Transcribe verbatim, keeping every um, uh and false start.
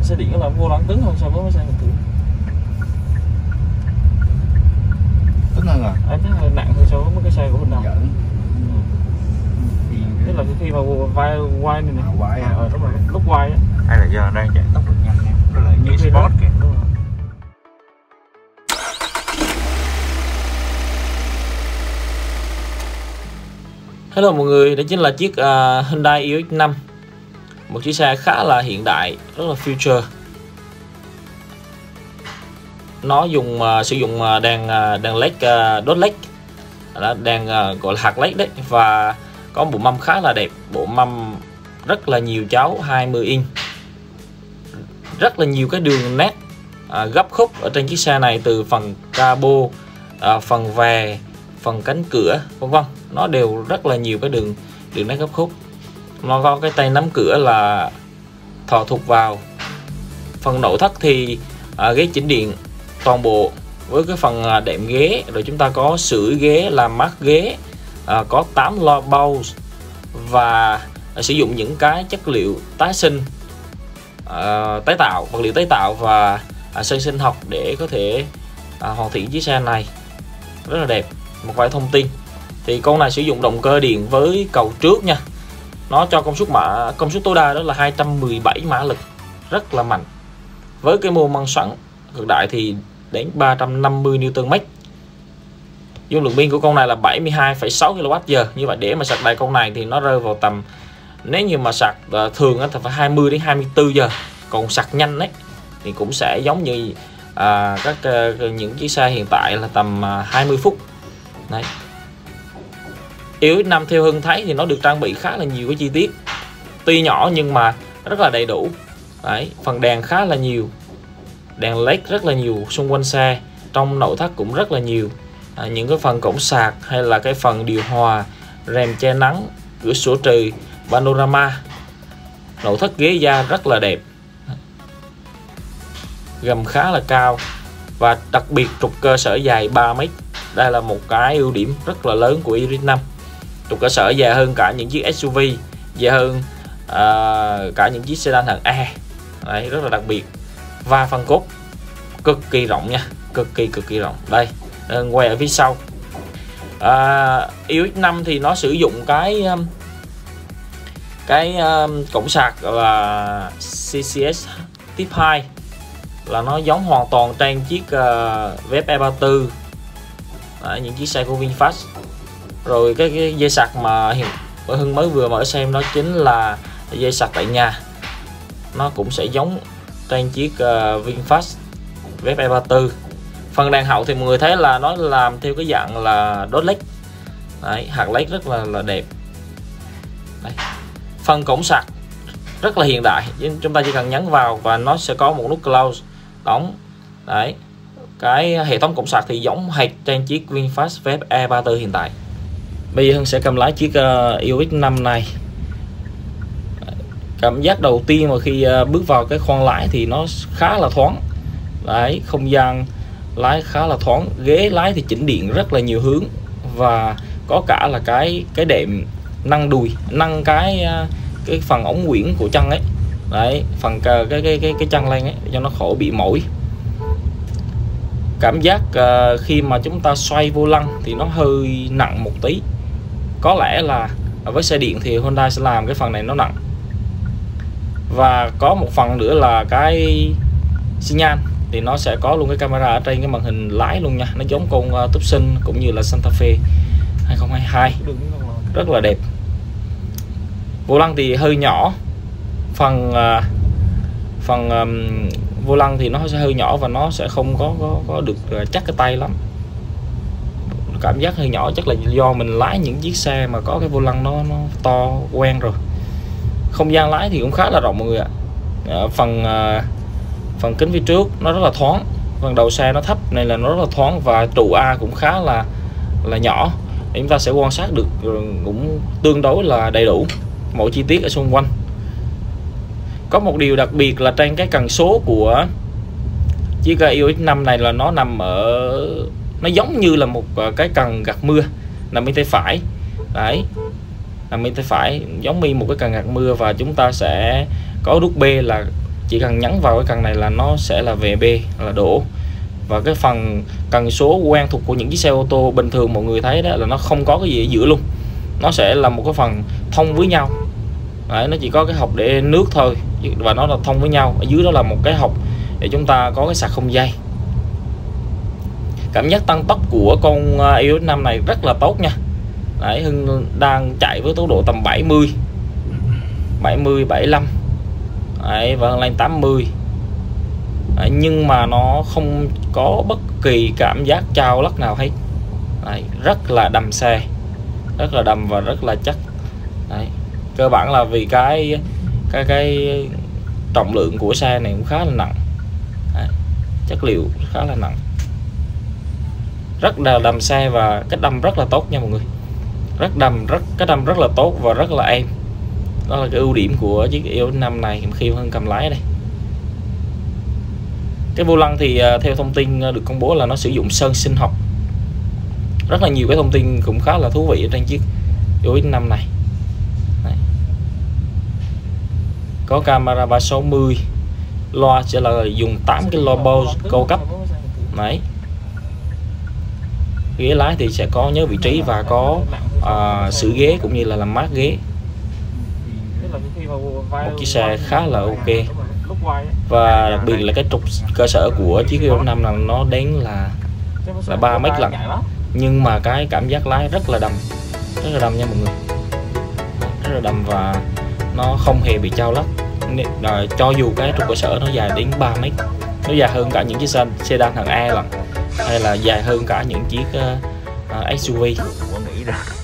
xe điện là vô lăng cứng hơn so với mấy xe bình thường. Cứng hơn à? Anh thấy hơi nặng hơn so với mấy cái xe của Hyundai. Giỡn. Tức là khi mà vai quay này nè, À, quay à. ờ, đúng rồi, lúc quay á. Hay là do đang chạy tốc độ nhanh em, rồi lại như Khi sport đó- kìa. đúng rồi. Hello mọi người, đó chính là chiếc uh, Hyundai iOX năm. Một chiếc xe khá là hiện đại, rất là future. Nó dùng uh, sử dụng uh, đèn uh, đèn led uh, đốt led, đó, đèn uh, gọi là hạt led đấy, và có bộ mâm khá là đẹp, bộ mâm rất là nhiều chấu hai mươi inch, rất là nhiều cái đường nét uh, gấp khúc ở trên chiếc xe này, từ phần cabo, uh, phần vè, phần cánh cửa vân vân, nó đều rất là nhiều cái đường đường nét gấp khúc. Nó có cái tay nắm cửa là thò thụt vào. Phần nội thất thì à, ghế chỉnh điện toàn bộ với cái phần à, đệm ghế, rồi chúng ta có sưởi ghế, làm mát ghế, à, có tám loa Bose và à, sử dụng những cái chất liệu tái sinh, à, tái tạo, vật liệu tái tạo và à, sơn sinh học để có thể à, hoàn thiện chiếc xe này rất là đẹp. Một vài thông tin thì con này sử dụng động cơ điện với cầu trước nha. Nó cho công suất mã công suất tối đa đó là hai trăm mười bảy mã lực, rất là mạnh. Với cái mô men xoắn cực đại thì đến ba trăm năm mươi Newton mét. Dung lượng pin của con này là bảy mươi hai phẩy sáu ki lô oát giờ. Như vậy để mà sạc đầy con này thì nó rơi vào tầm, nếu như mà sạc uh, thường thì phải hai mươi đến hai mươi tư giờ. Còn sạc nhanh đấy thì cũng sẽ giống như uh, các uh, những chiếc xe hiện tại là tầm uh, hai mươi phút. Đấy. iOX năm theo Hưng thấy thì nó được trang bị khá là nhiều cái chi tiết, tuy nhỏ nhưng mà rất là đầy đủ. Đấy, phần đèn khá là nhiều, đèn led rất là nhiều xung quanh xe, trong nội thất cũng rất là nhiều. À, những cái phần cổng sạc hay là cái phần điều hòa, rèm che nắng, cửa sổ trừ, panorama. Nội thất ghế da rất là đẹp, gầm khá là cao và đặc biệt trục cơ sở dài ba mét. Đây là một cái ưu điểm rất là lớn của iOX năm. Trục cơ sở dài hơn cả những chiếc ét u vê, dài hơn uh, cả những chiếc sedan hạng E. Đấy, rất là đặc biệt. Và phần cốt cực kỳ rộng nha, cực kỳ cực kỳ rộng. Đây, quay ở phía sau. Uh, iOX năm thì nó sử dụng cái um, cái um, cổng sạc là xê xê ét Type hai, là nó giống hoàn toàn trên chiếc uh, vê ép e ba mươi tư. Đấy, những chiếc xe của VinFast. Rồi cái, cái dây sạc mà hiện Hưng mới vừa mở xem đó chính là dây sạc tại nhà, nó cũng sẽ giống trên chiếc uh, VinFast vê ép e ba mươi tư. Phần đèn hậu thì mọi người thấy là nó làm theo cái dạng là đốt led. Đấy, hạt led rất là là đẹp. Đấy. Phần cổng sạc rất là hiện đại, chúng ta chỉ cần nhấn vào và nó sẽ có một nút close đóng. Đấy, cái hệ thống cổng sạc thì giống hệt trên chiếc VinFast vê ép e ba mươi tư hiện tại. Bây giờ Hưng sẽ cầm lái chiếc uh, iOX năm này. Cảm giác đầu tiên mà khi uh, bước vào cái khoang lái thì nó khá là thoáng. Đấy, không gian lái khá là thoáng, ghế lái thì chỉnh điện rất là nhiều hướng và có cả là cái cái đệm nâng đùi, nâng cái uh, cái phần ống quyển của chân ấy. Đấy, phần cái cái cái cái chân lên ấy cho nó khỏi bị mỏi. Cảm giác uh, khi mà chúng ta xoay vô lăng thì nó hơi nặng một tí. Có lẽ là với xe điện thì Hyundai sẽ làm cái phần này nó nặng. Và có một phần nữa là cái xi nhan thì nó sẽ có luôn cái camera ở trên cái màn hình lái luôn nha. Nó giống con uh, Tucson cũng như là Santa Fe hai không hai hai, rất là đẹp. Vô lăng thì hơi nhỏ, phần uh, phần um, vô lăng thì nó sẽ hơi nhỏ và nó sẽ không có có, có được chắc cái tay lắm. Cảm giác hơi nhỏ chắc là do mình lái những chiếc xe mà có cái vô lăng nó nó to quen rồi. Không gian lái thì cũng khá là rộng mọi người ạ. Ở phần uh, phần kính phía trước nó rất là thoáng, phần đầu xe nó thấp nên là nó rất là thoáng, và trụ A cũng khá là là nhỏ để chúng ta sẽ quan sát được, cũng tương đối là đầy đủ mọi chi tiết ở xung quanh. Có một điều đặc biệt là trên cái cần số của chiếc iOX năm này là nó nằm ở, nó giống như là một cái cần gạt mưa nằm bên tay phải. Đấy, nằm bên tay phải giống như một cái cần gạt mưa, và chúng ta sẽ có nút B là chỉ cần nhấn vào cái cần này là nó sẽ là vê bê, là đổ. Và cái phần cần số quen thuộc của những chiếc xe ô tô bình thường mọi người thấy đó là nó không có cái gì ở giữa luôn, nó sẽ là một cái phần thông với nhau. Đấy, nó chỉ có cái hộc để nước thôi và nó là thông với nhau. Ở dưới đó là một cái hộc để chúng ta có cái sạc không dây. Cảm giác tăng tốc của con i o ích năm này rất là tốt nha. Đấy, Hưng đang chạy với tốc độ tầm bảy mươi, bảy mươi, bảy mươi lăm. Đấy, và lên tám mươi. Đấy, nhưng mà nó không có bất kỳ cảm giác chao lắc nào hết. Đấy, rất là đầm xe, rất là đầm và rất là chắc. Đấy, cơ bản là vì cái cái cái trọng lượng của xe này cũng khá là nặng. Đấy, chất liệu khá là nặng, rất là đầm xe và cách đâm rất là tốt nha mọi người. Rất đầm, rất cái đâm rất là tốt và rất là êm. Đó là cái ưu điểm của chiếc i o ích năm này khi Hưng cầm lái đây. Cái vô lăng thì theo thông tin được công bố là nó sử dụng sơn sinh học. Rất là nhiều cái thông tin cũng khá là thú vị ở trên chiếc i o ích năm này. Đấy. Có camera ba sáu mươi, loa sẽ là dùng tám cái loa Bose cao cấp. Đấy. Ghế lái thì sẽ có nhớ vị trí và có uh, sửa ghế cũng như là làm mát ghế. Một chiếc xe khá là ok. Và đặc biệt là cái trục cơ sở của chiếc i o ích năm là nó đến là là ba mét lận, nhưng mà cái cảm giác lái rất là đầm, rất là đầm nha mọi người, rất là đầm và nó không hề bị chao lắc. Rồi, cho dù cái trục cơ sở nó dài đến ba mét, nó dài hơn cả những chiếc xe sedan hạng E lận, hay là dài hơn cả những chiếc uh, ét u vê.